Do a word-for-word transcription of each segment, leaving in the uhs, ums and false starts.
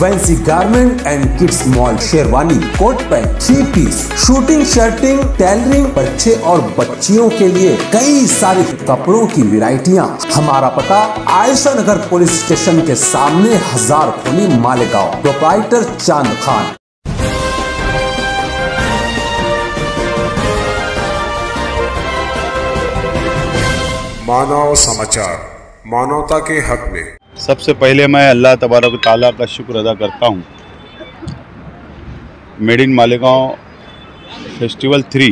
Fancy garment and kids mall, sherwani, coat pant, three piece, suiting, shirting, tailoring, बच्चे और बच्चियों के लिए कई सारे कपड़ों की वैरायटियां। हमारा पता आयशा नगर पुलिस स्टेशन के सामने, हजार खोली, मालेगांव। प्रोप्राइटर चांद खान। मानव समाचार, मानवता के हक में। सबसे पहले मैं अल्लाह तबारक ताला का शुक्र अदा करता हूँ। Made in Malegaon festival three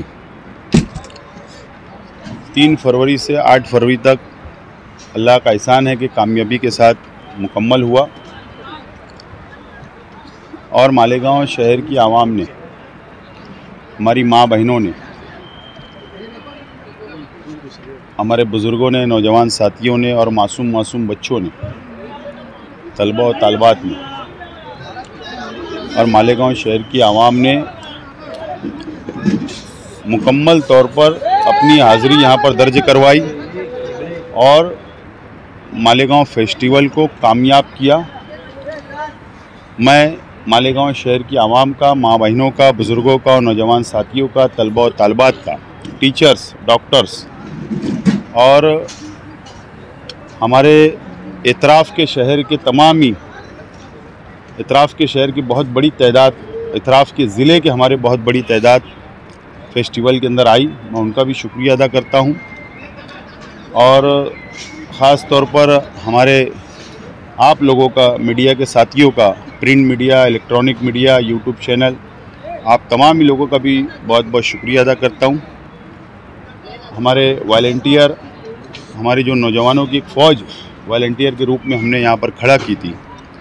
तीन फरवरी से आठ फरवरी तक अल्लाह का एहसान है कि कामयाबी के साथ मुकम्मल हुआ और मालेगांव शहर की आवाम ने, हमारी माँ बहनों ने, हमारे बुज़ुर्गों ने, नौजवान साथियों ने और मासूम मासूम बच्चों ने, तलबा और तालबात ने और मालेगांव शहर की आवाम ने मुकम्मल तौर पर अपनी हाज़िरी यहाँ पर दर्ज करवाई और मालेगांव फेस्टिवल को कामयाब किया। मैं मालेगांव शहर की आवाम का, माँ बहनों का, बुज़ुर्गों का और नौजवान साथियों का, तलबा और तालबात का, टीचर्स, डॉक्टर्स और हमारे इतराफ़ के शहर के तमाम ही इतराफ़ के शहर की बहुत बड़ी तादाद, इतराफ़ के ज़िले के हमारे बहुत बड़ी तादाद फेस्टिवल के अंदर आई। मैं उनका भी शुक्रिया अदा करता हूँ और ख़ास तौर पर हमारे आप लोगों का, मीडिया के साथियों का, print media, electronic media, YouTube channel, आप तमाम ही लोगों का भी बहुत बहुत शुक्रिया अदा करता हूँ। हमारे वॉलंटियर, हमारी जो नौजवानों की एक फ़ौज वॉलंटियर के रूप में हमने यहाँ पर खड़ा की थी,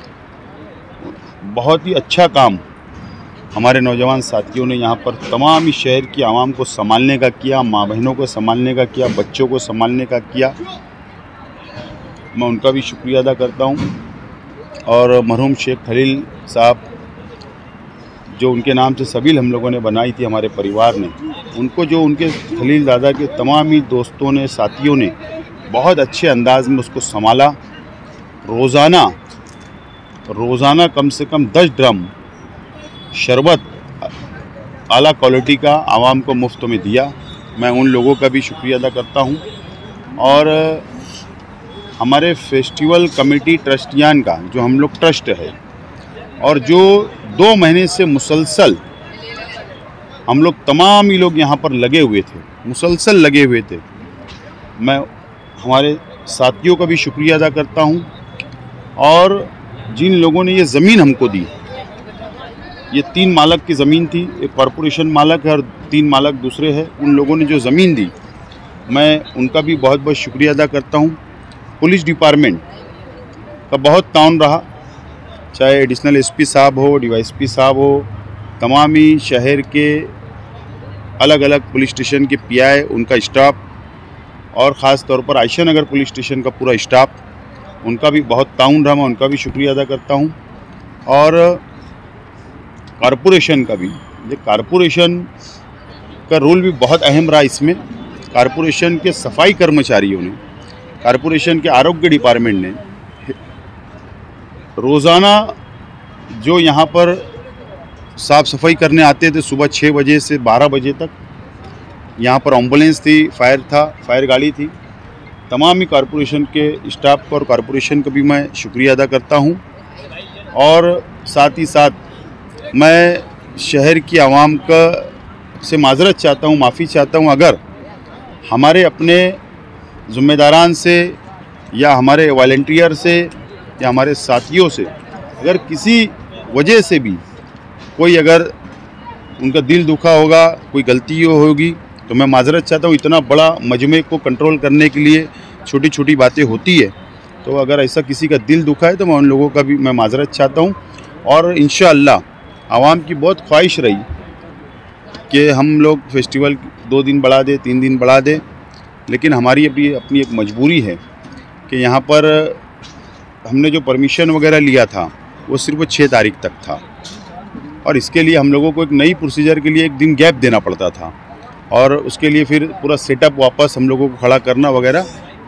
बहुत ही अच्छा काम हमारे नौजवान साथियों ने यहाँ पर तमाम ही शहर की आवाम को संभालने का किया, माँ बहनों को संभालने का किया, बच्चों को संभालने का किया। मैं उनका भी शुक्रिया अदा करता हूँ और मरहूम शेख खलील साहब, जो उनके नाम से सबील हम लोगों ने बनाई थी हमारे परिवार ने, उनको जो उनके खलील दादा के तमाम ही दोस्तों ने, साथियों ने बहुत अच्छे अंदाज में उसको संभाला। रोज़ाना रोज़ाना कम से कम दस ड्रम शरबत आला क्वालिटी का आवाम को मुफ्त में दिया। मैं उन लोगों का भी शुक्रिया अदा करता हूँ और हमारे फेस्टिवल कमेटी ट्रस्टियान का, जो हम लोग ट्रस्ट है और जो दो महीने से मुसलसल हम लोग तमाम ही लोग यहाँ पर लगे हुए थे, मुसलसल लगे हुए थे, मैं हमारे साथियों का भी शुक्रिया अदा करता हूँ और जिन लोगों ने ये ज़मीन हमको दी, ये तीन मालक की ज़मीन थी, एक कॉरपोरेशन मालक है और तीन मालक दूसरे हैं, उन लोगों ने जो ज़मीन दी, मैं उनका भी बहुत बहुत शुक्रिया अदा करता हूँ। पुलिस डिपार्टमेंट का बहुत ताउन रहा, चाहे एडिशनल एसपी साहब हो, डीवाईएसपी साहब हो, तमाम ही शहर के अलग अलग पुलिस स्टेशन के पीआई, उनका स्टाफ और ख़ास तौर पर आयशा नगर पुलिस स्टेशन का पूरा स्टाफ, उनका भी बहुत ताउन रहा, मैं उनका भी शुक्रिया अदा करता हूं और कारपोरेशन का भी। ये कारपोरेशन का रोल भी बहुत अहम रहा इसमें। कारपोरेशन के सफाई कर्मचारियों ने, कारपोरेशन के आरोग्य डिपार्टमेंट ने रोज़ाना जो यहाँ पर साफ़ सफाई करने आते थे, सुबह छः बजे से बारह बजे तक, यहाँ पर एम्बुलेंस थी, फायर था, फायर गाड़ी थी, तमाम ही कारपोरेशन के स्टाफ को और कारपोरेशन का भी मैं शुक्रिया अदा करता हूँ और साथ ही साथ मैं शहर की आवाम का से माजरत चाहता हूँ, माफ़ी चाहता हूँ अगर हमारे अपने ज़िम्मेदारान से या हमारे वॉलंटियर से या हमारे साथियों से अगर किसी वजह से भी कोई अगर उनका दिल दुखा होगा, कोई गलती होगी, तो मैं माजरत चाहता हूँ। इतना बड़ा मजमे को कंट्रोल करने के लिए छोटी छोटी बातें होती है, तो अगर ऐसा किसी का दिल दुखा है तो मैं उन लोगों का भी मैं माजरत चाहता हूँ और इंशाअल्लाह आवाम की बहुत ख्वाहिश रही कि हम लोग फेस्टिवल दो दिन बढ़ा दे, तीन दिन बढ़ा दे, लेकिन हमारी अभी अपनी एक मजबूरी है कि यहाँ पर हमने जो परमिशन वगैरह लिया था वो सिर्फ छः तारीख तक था और इसके लिए हम लोगों को एक नई प्रोसीजर के लिए एक दिन गैप देना पड़ता था और उसके लिए फिर पूरा सेटअप वापस हम लोगों को खड़ा करना वगैरह,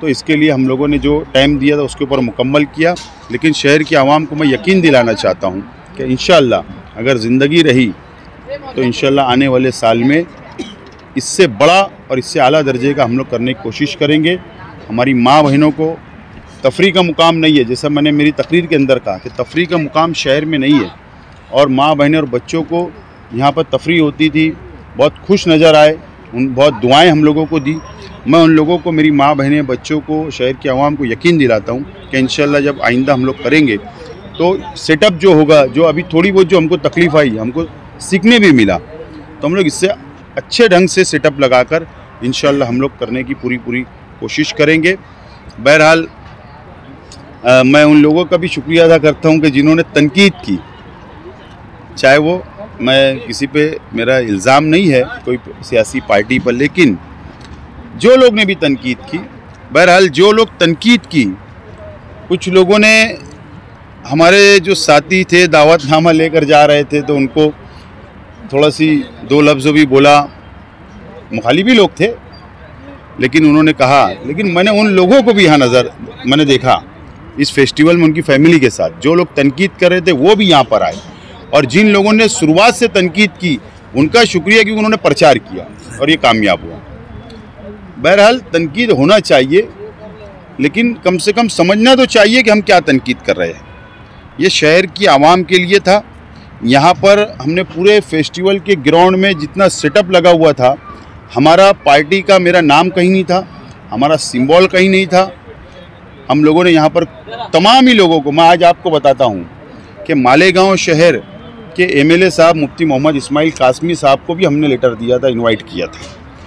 तो इसके लिए हम लोगों ने जो टाइम दिया था उसके ऊपर मुकम्मल किया। लेकिन शहर की आवाम को मैं यकीन दिलाना चाहता हूँ कि इंशाअल्लाह अगर ज़िंदगी रही तो इंशाअल्लाह आने वाले साल में इससे बड़ा और इससे आला दर्जे का हम लोग करने की कोशिश करेंगे। हमारी माँ बहनों को तफरी का मुकाम नहीं है, जैसा मैंने मेरी तकरीर के अंदर कहा कि तफरी का मुकाम शहर में नहीं है, और माँ बहनें और बच्चों को यहाँ पर तफरी होती थी, बहुत खुश नज़र आए, उन बहुत दुआएं हम लोगों को दी। मैं उन लोगों को, मेरी माँ बहनें बच्चों को, शहर की आवाम को यकीन दिलाता हूँ कि इंशाअल्लाह जब आइंदा हम लोग करेंगे तो सेटअप जो होगा, जो अभी थोड़ी बहुत जो हमको तकलीफ़ आई, हमको सीखने भी मिला, तो हम लोग इससे अच्छे ढंग से सेटअप लगाकर इंशाअल्लाह हम लोग करने की पूरी पूरी कोशिश करेंगे। बहरहाल आ, मैं उन लोगों का भी शुक्रिया अदा करता हूं कि जिन्होंने तनकीद की, चाहे वो, मैं किसी पे मेरा इल्ज़ाम नहीं है कोई सियासी पार्टी पर, लेकिन जो लोग ने भी तनकीद की, बहरहाल जो लोग तनकीद की, कुछ लोगों ने, हमारे जो साथी थे दावतनामा लेकर जा रहे थे तो उनको थोड़ा सी दो लफ्ज़ भी बोला, मुखालिफी लोग थे, लेकिन उन्होंने कहा, लेकिन मैंने उन लोगों को भी यहाँ नज़र मैंने देखा इस फेस्टिवल में उनकी फैमिली के साथ, जो लोग तनकीद कर रहे थे वो भी यहाँ पर आए, और जिन लोगों ने शुरुआत से तनकीद की उनका शुक्रिया कि उन्होंने प्रचार किया और ये कामयाब हुआ। बहरहाल तनकीद होना चाहिए, लेकिन कम से कम समझना तो चाहिए कि हम क्या तनकीद कर रहे हैं। ये शहर की आवाम के लिए था। यहाँ पर हमने पूरे फेस्टिवल के ग्राउंड में जितना सेटअप लगा हुआ था, हमारा पार्टी का मेरा नाम कहीं नहीं था, हमारा सिंबल कहीं नहीं था। हम लोगों ने यहाँ पर तमाम ही लोगों को, मैं आज आपको बताता हूँ कि मालेगांव शहर के एमएलए साहब मुफ्ती मोहम्मद इस्माइल कासमी साहब को भी हमने लेटर दिया था, इनवाइट किया था।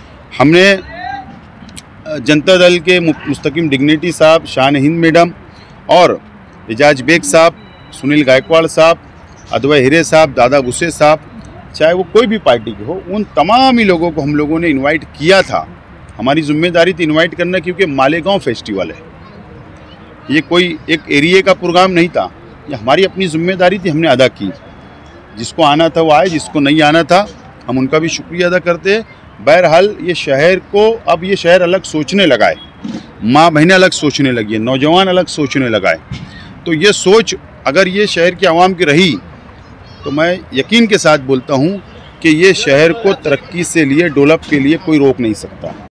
हमने जनता दल के मुस्तकिम डिग्निटी साहब, शान हिंद मैडम और एजाज बेग साहब, सुनील गायकवाड़ साहब, अदवै हिरे साहब, दादा गुस्से साहब, चाहे वो कोई भी पार्टी के हो, उन तमाम ही लोगों को हम लोगों ने इनवाइट किया था। हमारी जिम्मेदारी थी इनवाइट करना, क्योंकि मालेगांव फेस्टिवल है, ये कोई एक एरिया का प्रोग्राम नहीं था, ये हमारी अपनी जिम्मेदारी थी, हमने अदा की। जिसको आना था वो आए, जिसको नहीं आना था हम उनका भी शुक्रिया अदा करते हैं। बहरहाल ये शहर को, अब ये शहर अलग सोचने लगा है, माँ बहनें अलग सोचने लगी है, नौजवान अलग सोचने लगा है। तो ये सोच अगर ये शहर की आवाम की रही तो मैं यकीन के साथ बोलता हूँ कि ये शहर को तरक्की से लिए, डेवलप के लिए कोई रोक नहीं सकता।